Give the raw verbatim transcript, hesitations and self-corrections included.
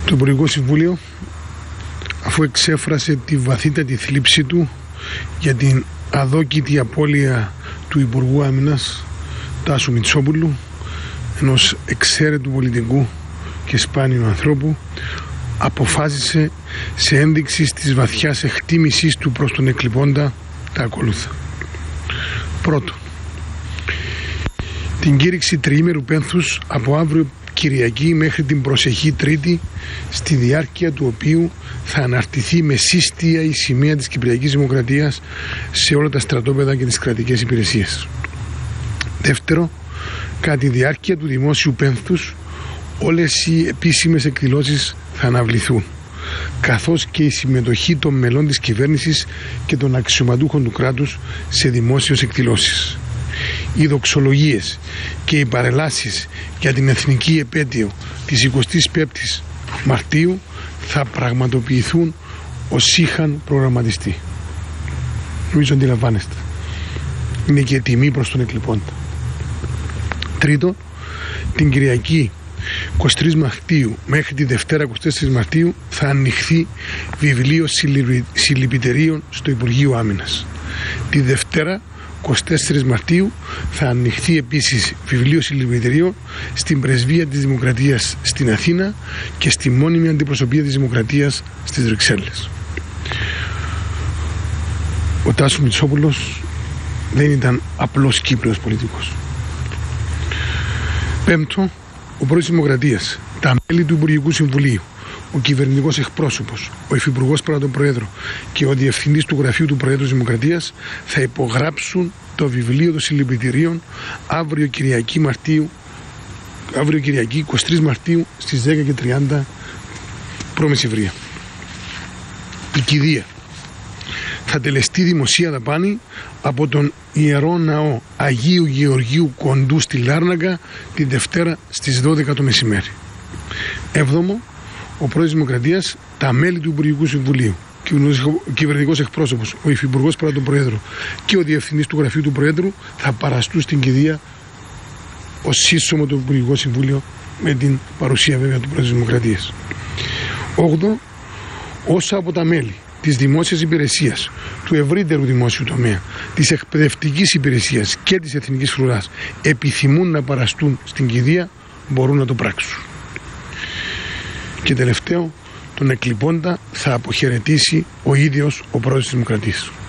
Το Υπουργικό Συμβούλιο, αφού εξέφρασε τη βαθύτατη θλίψη του για την αδόκητη απώλεια του Υπουργού Άμυνας Τάσου Μητσόπουλου, ενός εξαίρετου πολιτικού και σπάνιου ανθρώπου, αποφάσισε σε ένδειξη της βαθιάς εκτίμησής του προς τον εκλειπώντα τα ακολούθα. Πρώτον, την κήρυξη τριήμερου πένθους από αύριο Κυριακή μέχρι την προσεχή Τρίτη, στη διάρκεια του οποίου θα αναρτηθεί με σύστια η σημαία της Κυπριακής Δημοκρατίας σε όλα τα στρατόπεδα και τις κρατικές υπηρεσίες. Δεύτερο, κατά τη διάρκεια του δημόσιου πένθους όλες οι επίσημες εκδηλώσεις θα αναβληθούν, καθώς και η συμμετοχή των μελών της κυβέρνησης και των αξιωματούχων του κράτους σε δημόσιες εκδηλώσεις. Οι δοξολογίες και οι παρελάσεις για την εθνική επέτειο της εικοστής πέμπτης Μαρτίου θα πραγματοποιηθούν ως είχαν προγραμματιστεί. Νομίζω αντιλαμβάνεστε. Είναι και τιμή προς τον εκλειπώντα. Τρίτο, την Κυριακή εικοστή τρίτη Μαρτίου μέχρι τη Δευτέρα εικοστή τέταρτη Μαρτίου θα ανοιχθεί βιβλίο συλληπιτερίων στο Υπουργείο Άμυνας. Τη Δευτέρα εικοστή τέταρτη Μαρτίου θα ανοιχθεί επίσης βιβλίο συλληπιτερίων στην Πρεσβεία της Δημοκρατίας στην Αθήνα και στη μόνιμη αντιπροσωπεία της Δημοκρατίας στις Βρυξέλλες. Ο Τάσος Μητσόπουλος δεν ήταν απλός Κύπριος πολιτικός. Πέμπτο, ο πρόεδρος της Δημοκρατίας, τα μέλη του Υπουργικού Συμβουλίου, ο κυβερνητικός εκπρόσωπος, ο υφυπουργός παρά τον Προέδρο και ο διευθυντής του γραφείου του Προέδρου της Δημοκρατίας θα υπογράψουν το βιβλίο των συλληπιτηρίων αύριο Κυριακή, Μαρτίου, αύριο Κυριακή εικοστή τρίτη Μαρτίου στις δέκα και τριάντα π.μ. Η κηδεία θα τελεστεί δημοσία δαπάνη από τον Ιερό Ναό Αγίου Γεωργίου Κοντού στη Λάρνακα τη Δευτέρα στις δώδεκα το μεσημέρι. Έβδομο, ο πρόεδρος της Δημοκρατίας, τα μέλη του Υπουργικού Συμβουλίου και ο κυβερνητικός εκπρόσωπος, ο υφυπουργός παρά τον Προέδρο και ο διευθυντής του γραφείου του Προέδρου θα παραστούν στην κηδεία ως σύσσωμο το Υπουργικό Συμβούλιο με την παρουσία βέβαια του πρόεδρου της Δημοκρατίας. Όγδο, όσα από τα μέλη της δημόσιας υπηρεσίας, του ευρύτερου δημόσιου τομέα, της εκπαιδευτικής υπηρεσίας και της εθνικής φρουράς επιθυμούν να παραστούν στην κηδεία μπορούν να το πράξουν. Και τελευταίο, τον εκλειπώντα θα αποχαιρετήσει ο ίδιος ο πρόεδρος της Δημοκρατίας.